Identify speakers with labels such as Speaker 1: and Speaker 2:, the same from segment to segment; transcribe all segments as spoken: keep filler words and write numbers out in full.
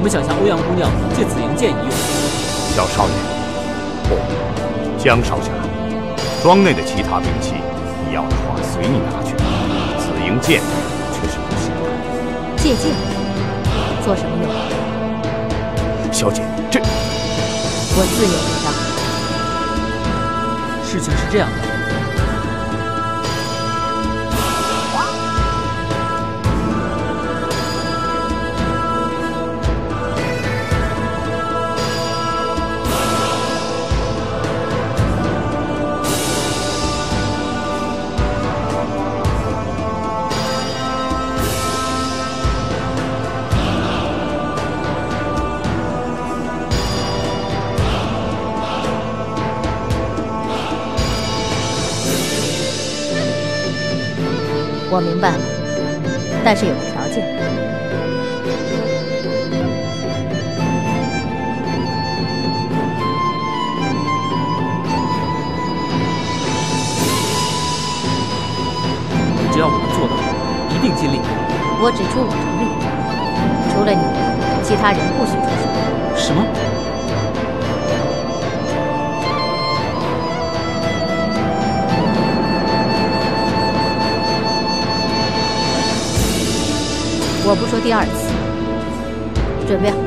Speaker 1: 们想向欧阳姑娘借紫银剑一用。
Speaker 2: 小少爷，不，江少侠，庄内的其他兵器，你要的话随你拿去，紫银剑却是不行的。
Speaker 3: 借剑做什么用？
Speaker 2: 小姐，这
Speaker 3: 我自有主张。
Speaker 1: 事情是这样的。
Speaker 3: 我明白了，但是有个条件。
Speaker 1: 只要我能做到，一定尽力。
Speaker 3: 我只出五成力，除了你，其他人不许出手。
Speaker 1: 什么？
Speaker 3: 我不说第二次，准备好。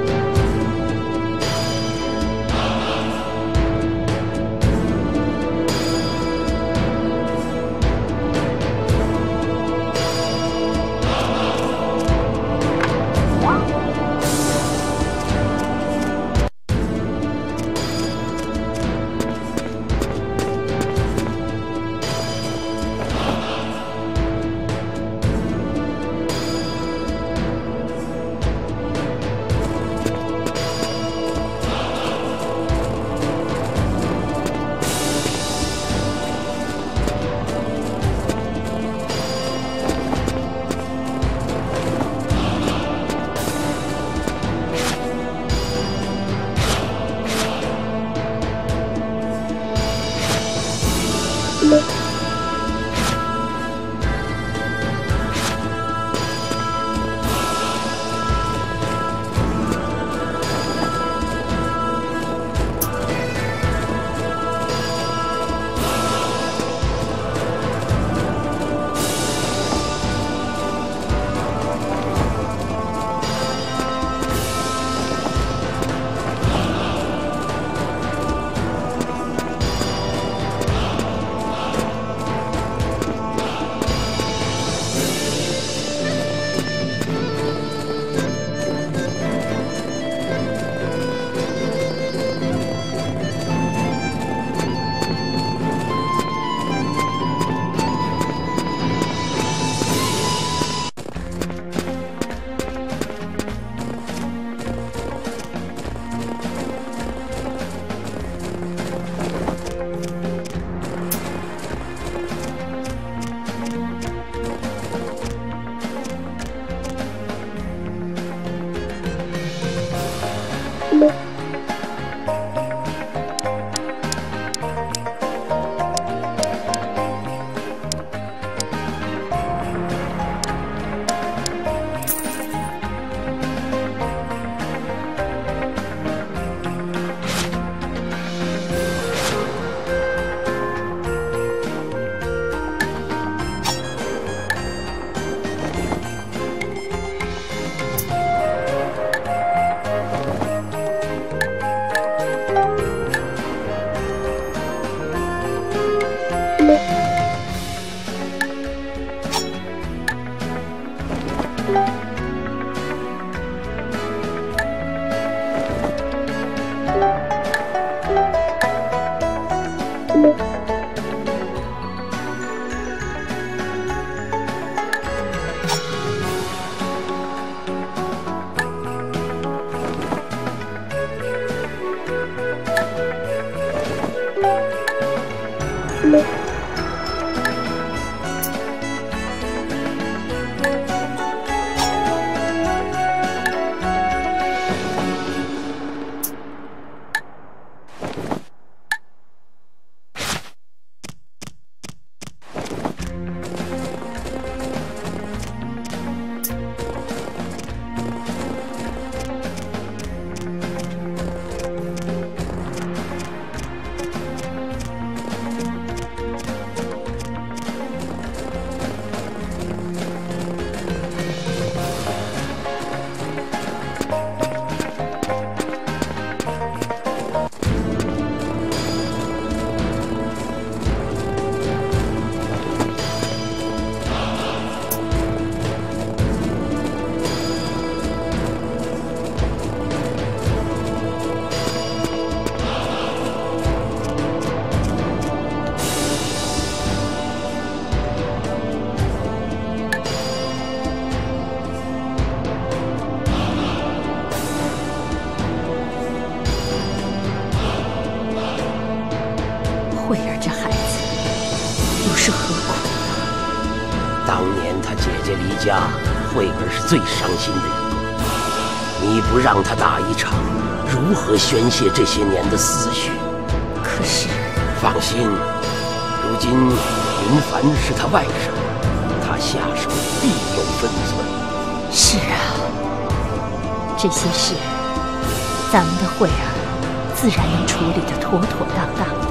Speaker 4: 是何苦？
Speaker 5: 当年他姐姐离家，慧儿是最伤心的一个。你不让他打一场，如何宣泄这些年的思绪？
Speaker 4: 可是，
Speaker 5: 放心，如今云凡是他外甥，他下手必有分寸。
Speaker 4: 是啊，这些事，咱们的慧儿自然能处理得妥妥当当的。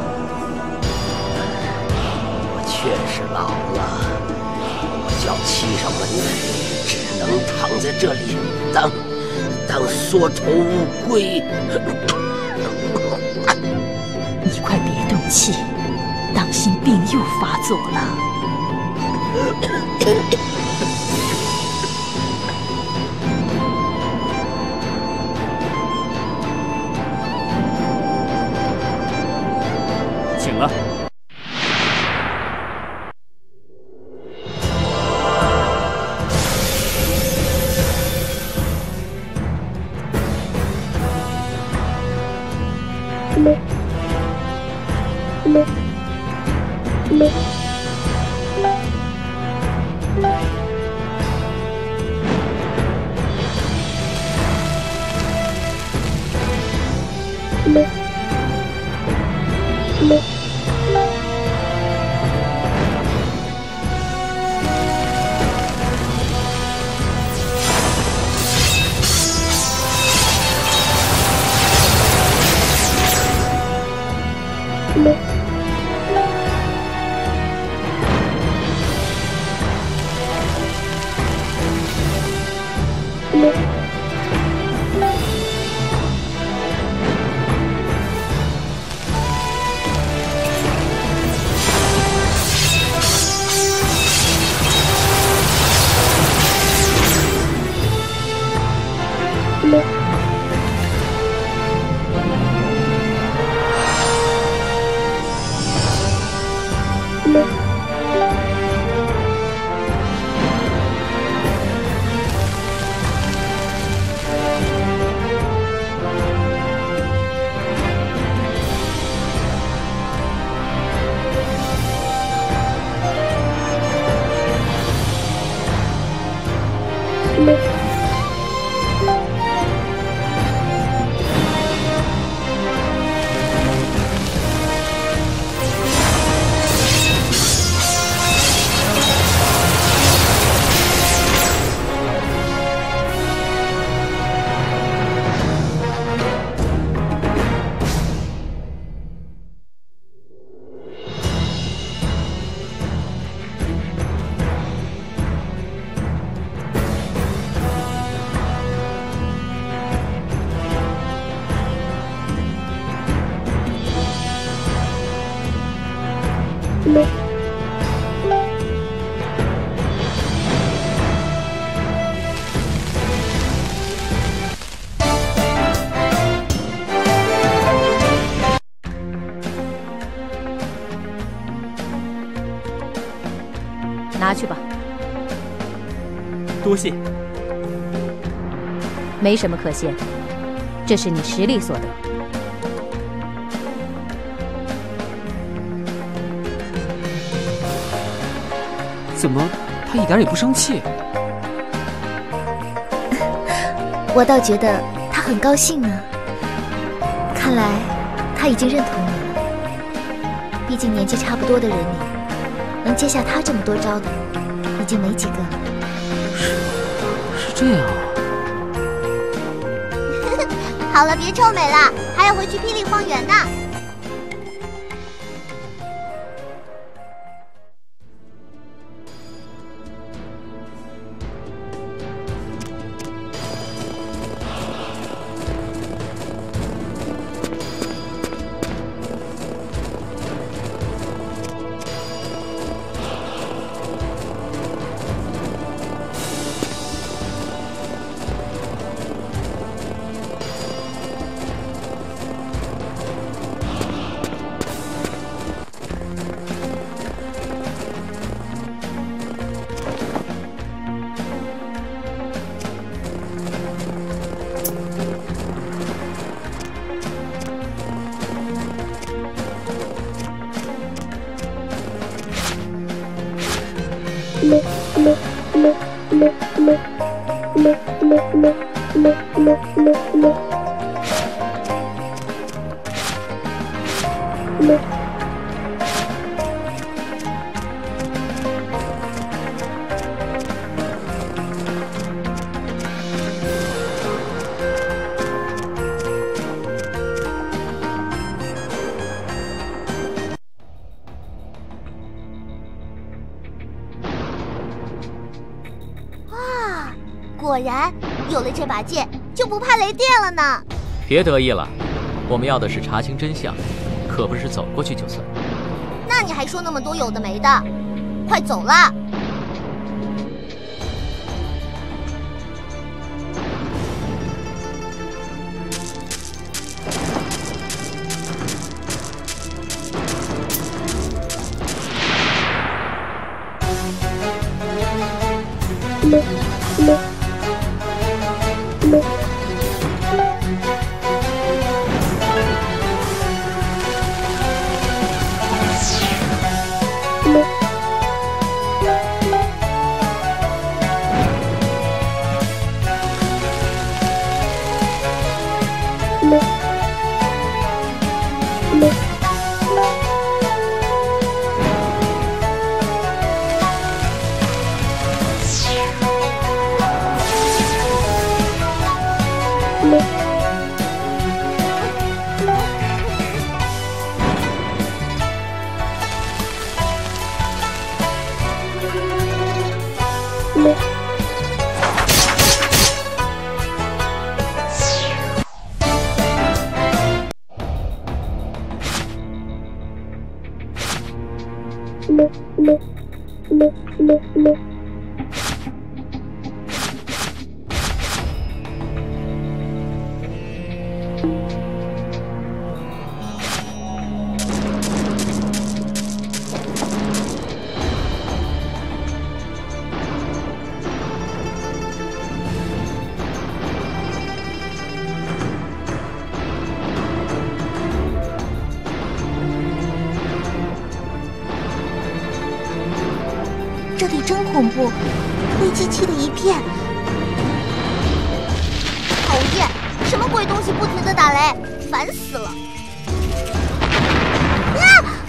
Speaker 5: 我确实老了，我叫妻上门来，只能躺在这里当当缩头乌龟。
Speaker 4: 你快别动气，当心病又发作了。
Speaker 1: 请了。
Speaker 3: 拿去吧。
Speaker 1: 多谢。
Speaker 3: 没什么可谢，这是你实力所得。
Speaker 1: 怎么，他一点也不生气？
Speaker 6: 我倒觉得他很高兴呢。看来他已经认同你了。毕竟年纪差不多的人里，能接下他这么多招的，已经没几个了。
Speaker 1: 是，是这样啊。
Speaker 7: 好了，别臭美了，还要回去霹雳荒原呢。 果然，有了这把剑，就不怕雷电了呢。
Speaker 8: 别得意了，我们要的是查清真相，可不是走过去就算。
Speaker 7: 那你还说那么多有的没的，快走啦！
Speaker 6: 这里真恐怖，灰漆漆的一片。
Speaker 7: 讨厌，什么鬼东西不停的打雷，烦死了！啊！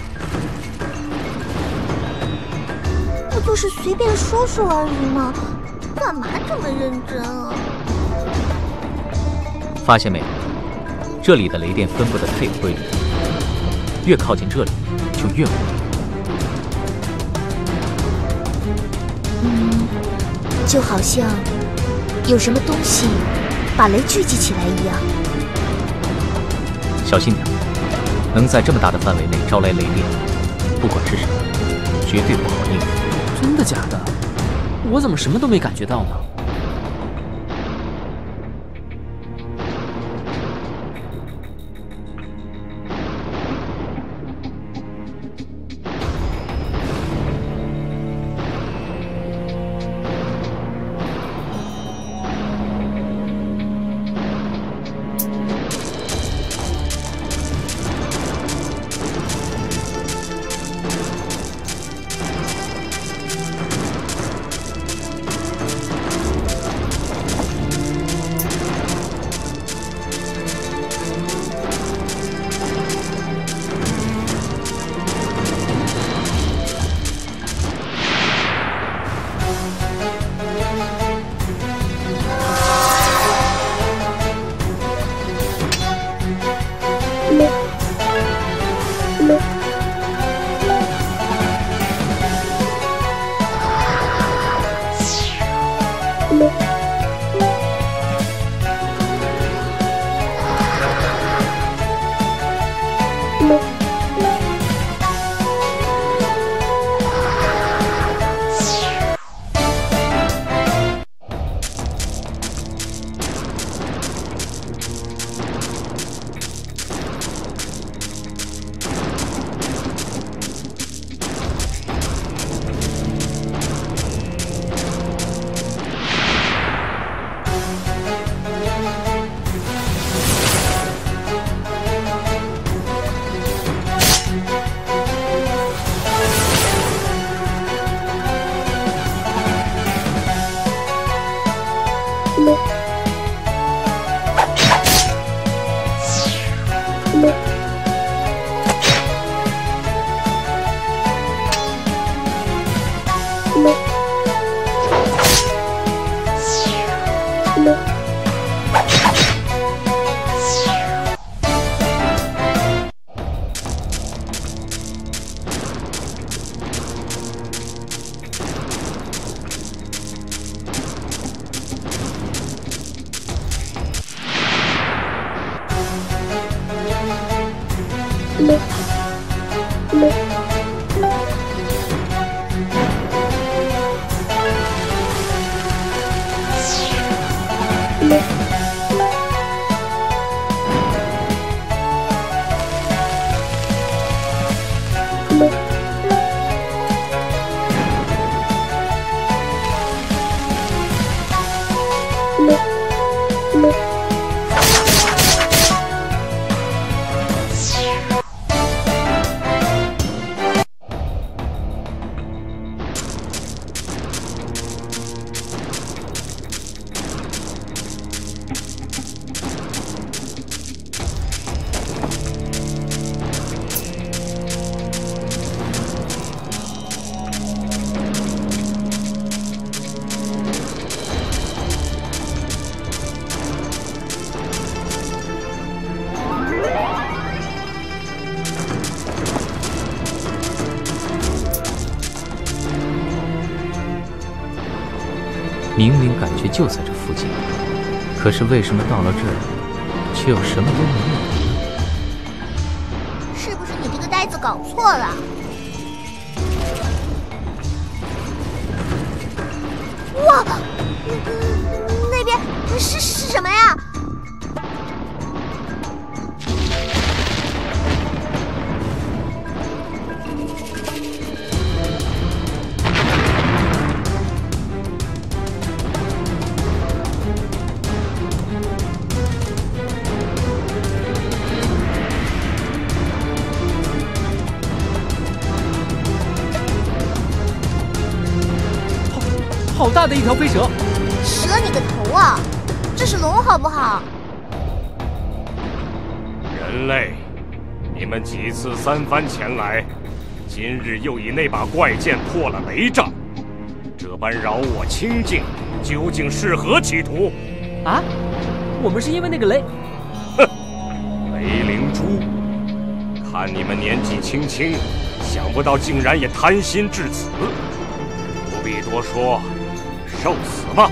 Speaker 7: 不就是随便说说而已嘛，干嘛这么认真啊？
Speaker 8: 发现没有，这里的雷电分布的太有规律，越靠近这里就越猛烈。
Speaker 6: 嗯，就好像有什么东西把雷聚集起来一样。
Speaker 8: 小心点，能在这么大的范围内招来雷电，不管是什么，绝对不好应付。
Speaker 1: 真的假的？我怎么什么都没感觉到呢？
Speaker 8: 明明感觉就在这附近，可是为什么到了这儿，却又什么都没有呢？
Speaker 7: 是不是你这个呆子搞错了？哇，那边是是什么呀？
Speaker 1: 好大的一条飞蛇！
Speaker 7: 蛇你个头啊！这是龙好不好？
Speaker 2: 人类，你们几次三番前来，今日又以那把怪剑破了雷障，这般扰我清静，究竟是何企图？
Speaker 1: 啊？我们是因为那个雷……
Speaker 2: 哼，雷灵珠，看你们年纪轻轻，想不到竟然也贪心至此。不必多说。受死吧！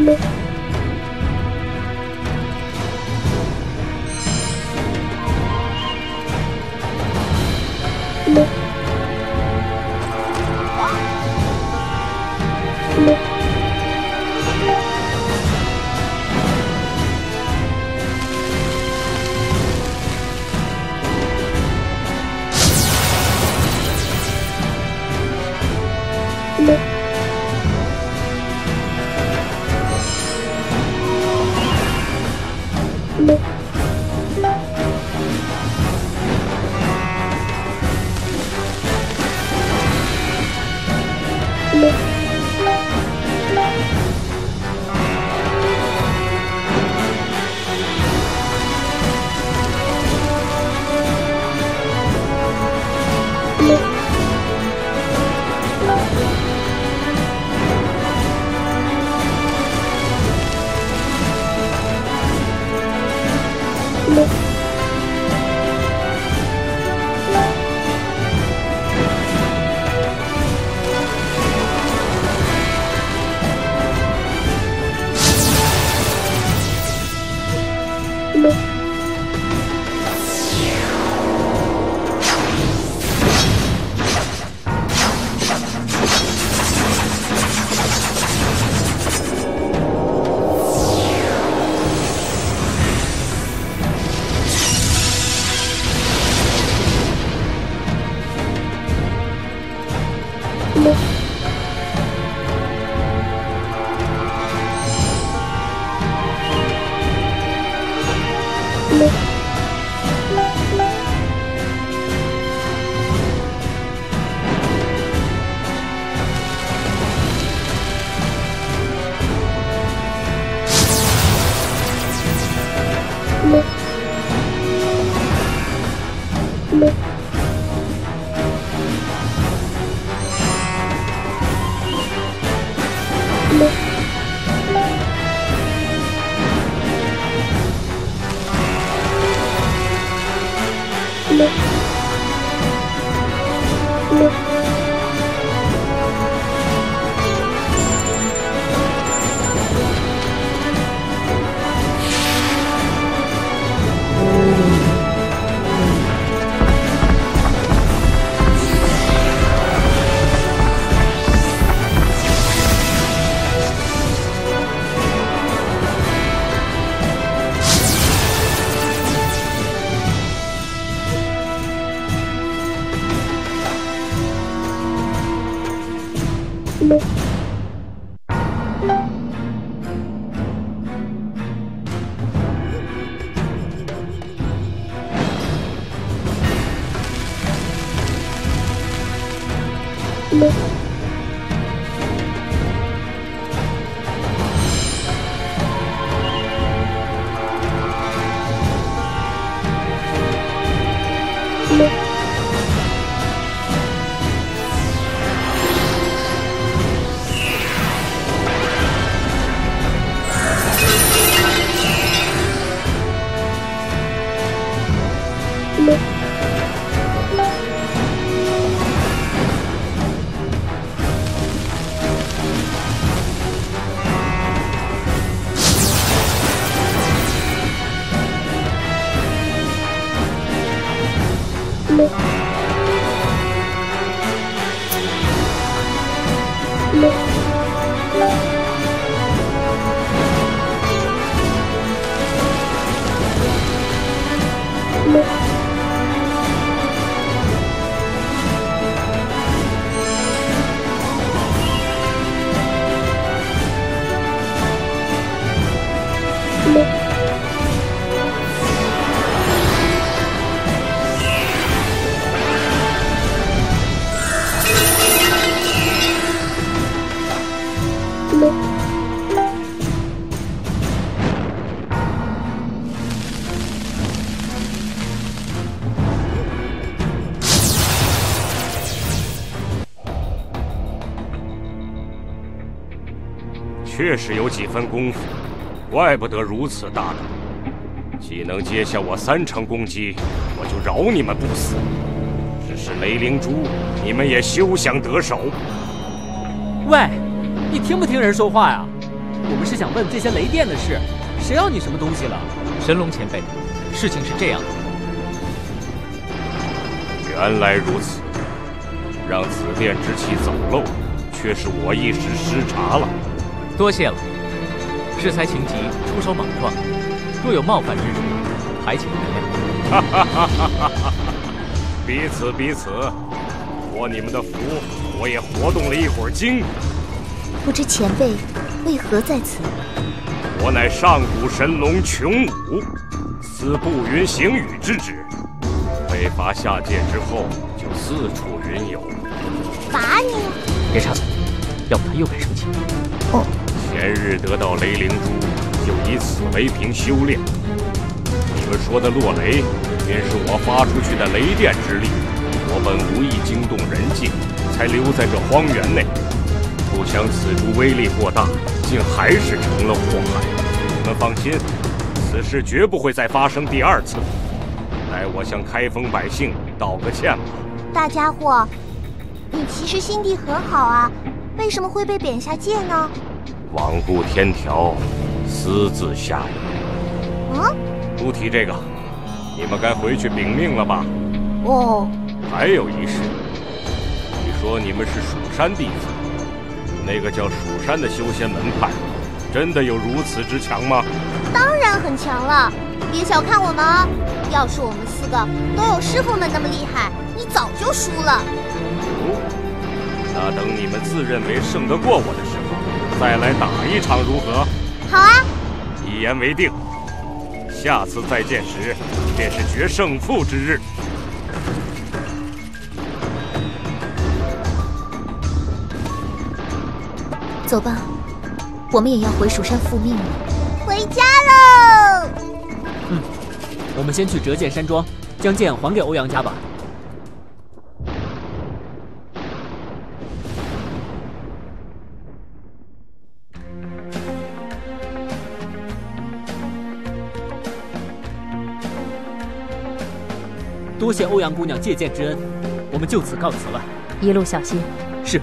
Speaker 2: 确实有几分功夫，怪不得如此大胆。既能接下我三成攻击，我就饶你们不死。只是雷灵珠，你们也休想得手。
Speaker 1: 喂，你听不听人说话呀？ 我们是想问这些雷电的事，谁要你什么东西了？
Speaker 8: 神龙前辈，事情是这样的。
Speaker 2: 原来如此，让紫电之气走漏，却是我一时失察了。
Speaker 8: 多谢了。适才情急，出手莽撞，若有冒犯之处，还请原谅。
Speaker 2: 哈哈哈哈哈！彼此彼此，托你们的福，我也活动了一会儿精。
Speaker 6: 不知前辈为何在此？
Speaker 2: 我乃上古神龙琼武，司不云行雨之职。被罚下界之后，就四处云游。
Speaker 7: 罚你？
Speaker 8: 别插嘴，要不他又该生气。
Speaker 6: 哦。
Speaker 2: 前日得到雷灵珠，就以此为凭修炼。你们说的落雷，便是我发出去的雷电之力。我本无意惊动人境，才留在这荒原内。不想此珠威力过大，竟还是成了祸害。你们放心，此事绝不会再发生第二次。待我向开封百姓道个歉吧。
Speaker 7: 大家伙，你其实心地很好啊，为什么会被贬下界呢？
Speaker 2: 罔顾天条，私自下野。
Speaker 7: 嗯，
Speaker 2: 不提这个，你们该回去禀命了吧？
Speaker 7: 哦，
Speaker 2: 还有一事，你说你们是蜀山弟子，那个叫蜀山的修仙门派，真的有如此之强吗？
Speaker 7: 当然很强了，别小看我们哦。要是我们四个都有师傅们那么厉害，你早就输了。
Speaker 2: 哦，那等你们自认为胜得过我的时候，再来打一场如何？
Speaker 7: 好啊，
Speaker 2: 一言为定。下次再见时，便是决胜负之日。
Speaker 6: 走吧，我们也要回蜀山复命了。
Speaker 7: 回家喽！
Speaker 1: 嗯，我们先去折剑山庄，将剑还给欧阳家吧。多谢欧阳姑娘借剑之恩，我们就此告辞了。
Speaker 3: 一路小心。
Speaker 1: 是。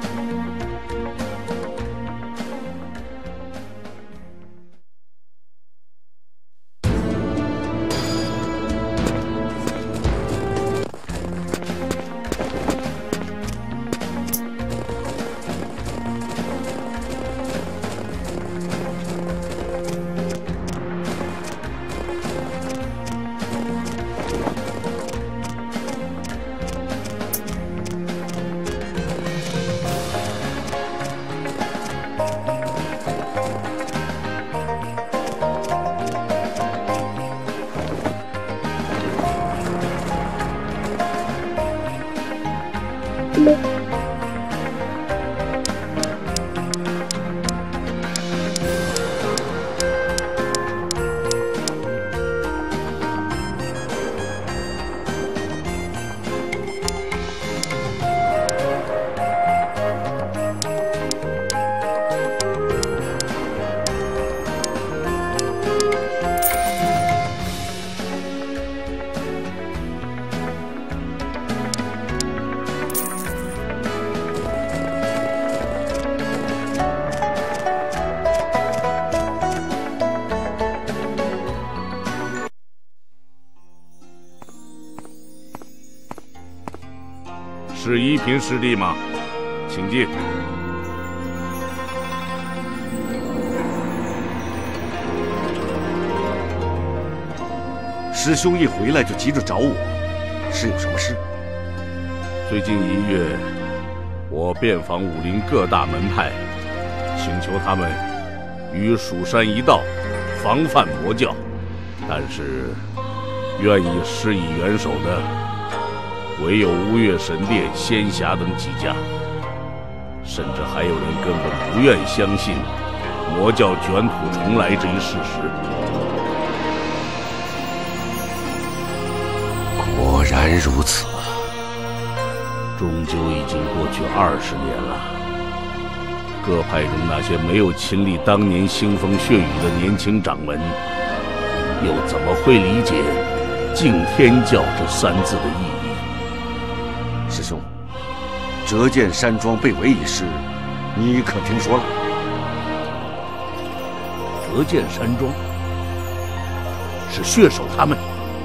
Speaker 9: 是一品师弟吗？请进。
Speaker 10: 师兄一回来就急着找我，是有什么事？
Speaker 9: 最近一月，我遍访武林各大门派，请求他们与蜀山一道，防范魔教。但是，愿意施以援手的，唯有乌月神殿、仙侠等几家，甚至还有人根本不愿相信魔教卷土重来这一事实。
Speaker 10: 果然如此，
Speaker 9: 终究已经过去二十年了。各派中那些没有亲历当年腥风血雨的年轻掌门，又怎么会理解“敬天教”这三字的意义？
Speaker 10: 师兄，折剑山庄被围一事，你可听说了？
Speaker 9: 折剑山庄，是血手他们。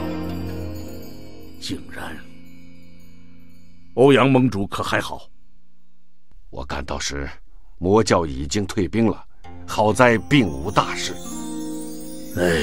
Speaker 9: 竟然，欧阳盟主可还好？
Speaker 10: 我赶到时，魔教已经退兵了，好在并无大事。
Speaker 9: 唉，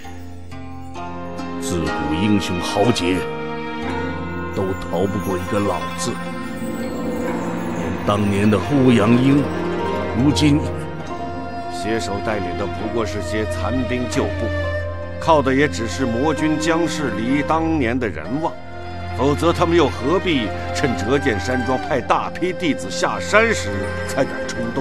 Speaker 9: 自古英雄豪杰都逃不过一个老字。连当年的欧阳英，如今
Speaker 10: 携手带领的不过是些残兵旧部，靠的也只是魔军江世离当年的人望，否则他们又何必趁折剑山庄派大批弟子下山时才敢冲动？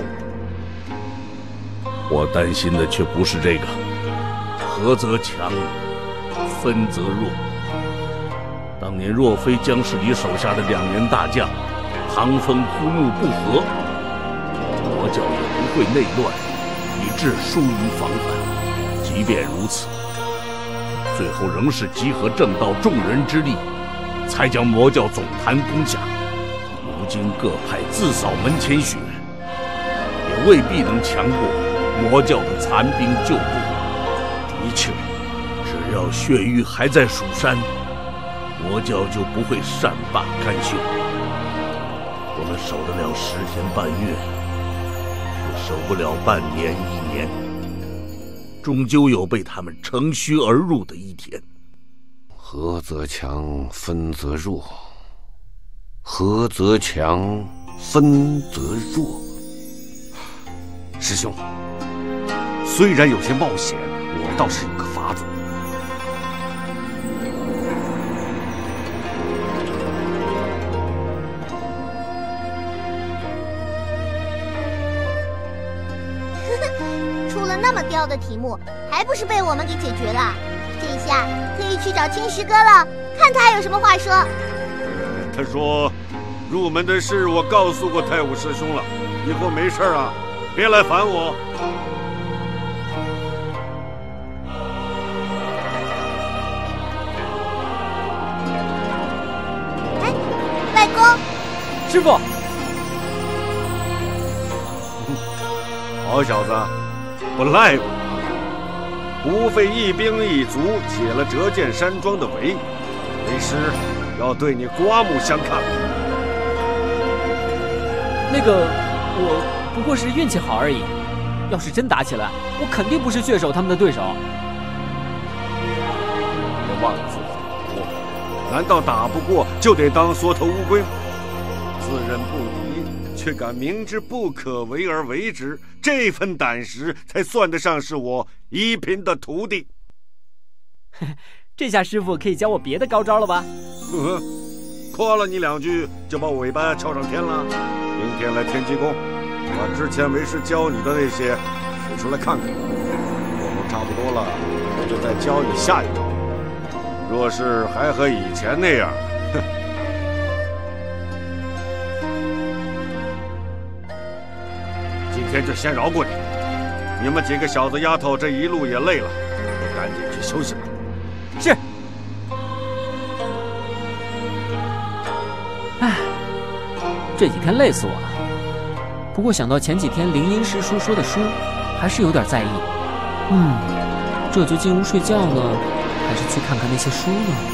Speaker 9: 我担心的却不是这个。合则强，分则弱。当年若非江世离手下的两员大将唐风、枯木不和，魔教也不会内乱，以致疏于防范。即便如此，最后仍是集合正道众人之力，才将魔教总坛攻下。如今各派自扫门前雪，也未必能强过魔教的残兵旧部。的确，只要血域还在蜀山，魔教就不会善罢甘休。我们守得了十天半月，却守不了半年一年，终究有被他们乘虚而入的一天。
Speaker 10: 合则强，分则弱。合则强，分则弱。师兄，虽然有些冒险，我倒是有个法子。
Speaker 7: 出了那么刁的题目，还不是被我们给解决了？这下可以去找青石哥了，看他有什么话说。
Speaker 10: 呃，他说，入门的事我告诉过太武师兄了，以后没事啊，别来烦我。
Speaker 7: 哎，外公，
Speaker 1: 师傅，
Speaker 10: 好小子，不赖我。不费一兵一卒解了折剑山庄的围，为师要对你刮目相看。
Speaker 1: 那个，我不过是运气好而已。要是真打起来，我肯定不是血手他们的对手。
Speaker 10: 别妄自菲薄，难道打不过就得当缩头乌龟吗？自认不敌，却敢明知不可为而为之，这份胆识才算得上是我一品的徒弟。
Speaker 1: 这下师傅可以教我别的高招了吧？
Speaker 10: 呵呵，夸了你两句就把尾巴翘上天了。明天来天机宫，把之前为师教你的那些使出来看看。做工差不多了，我就再教你下一招。若是还和以前那样，哼。今天就先饶过你。你们几个小子丫头这一路也累了，赶紧去休息吧。
Speaker 1: 是。唉，这几天累死我了。不过想到前几天灵音师叔说的书，还是有点在意。嗯，这就进屋睡觉呢，还是去看看那些书呢？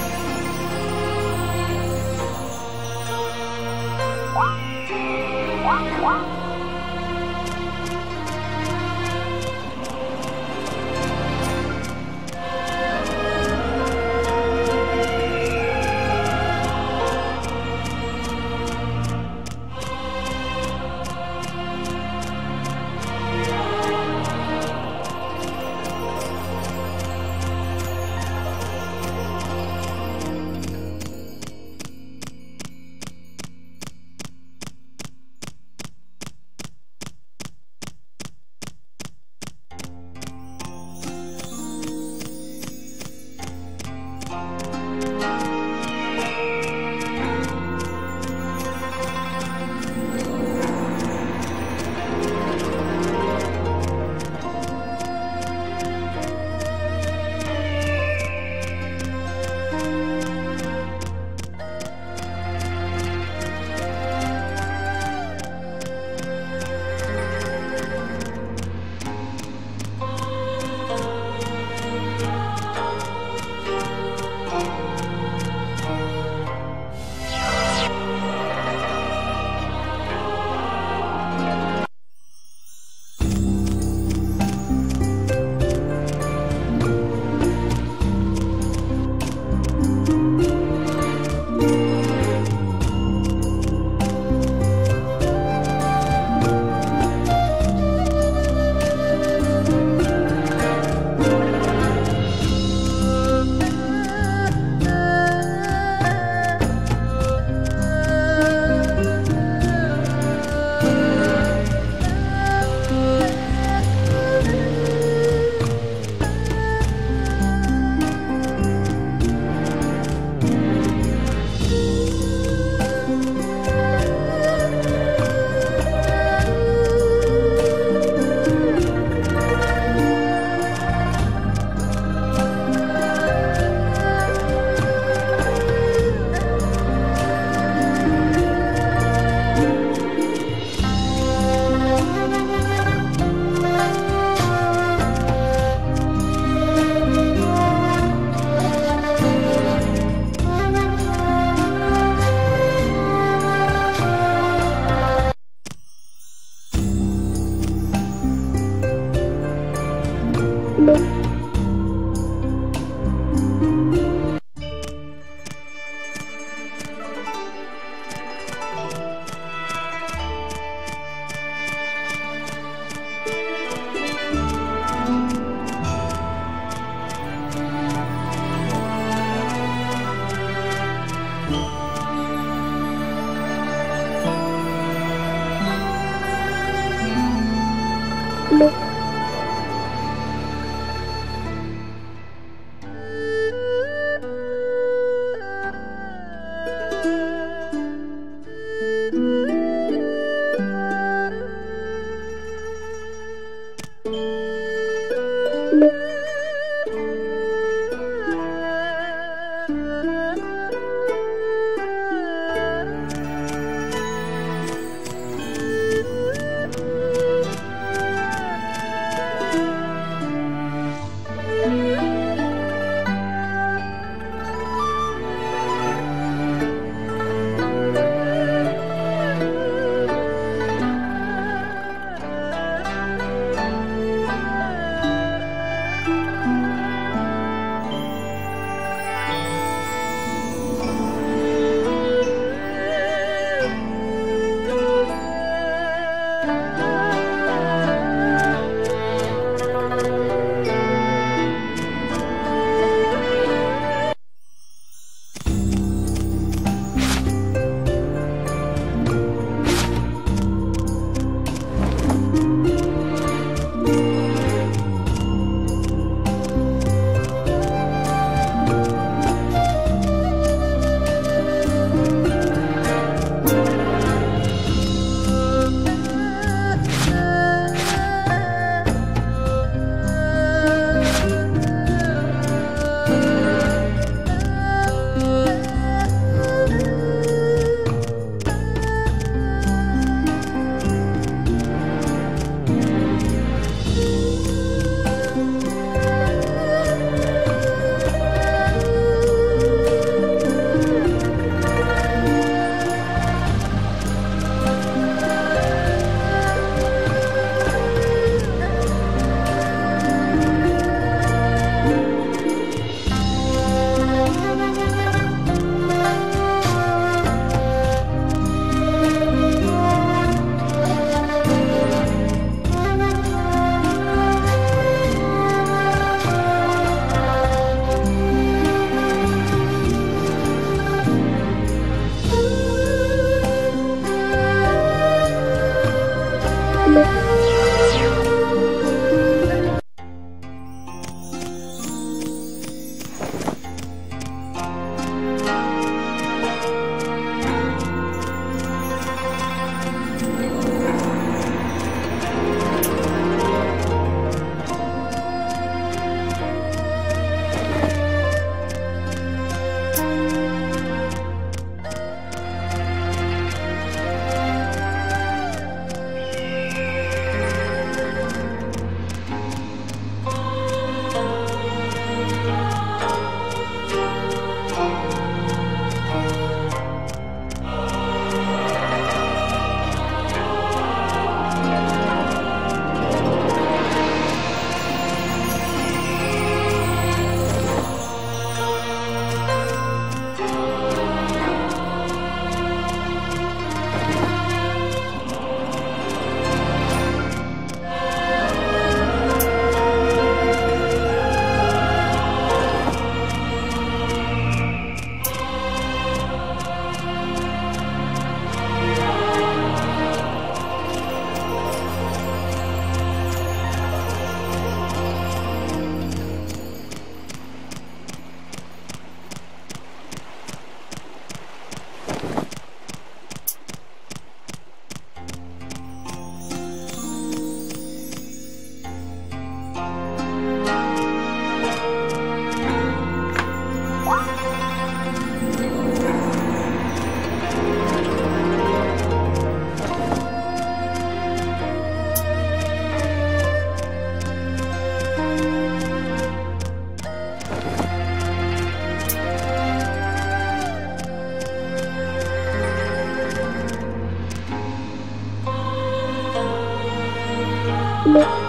Speaker 6: 了。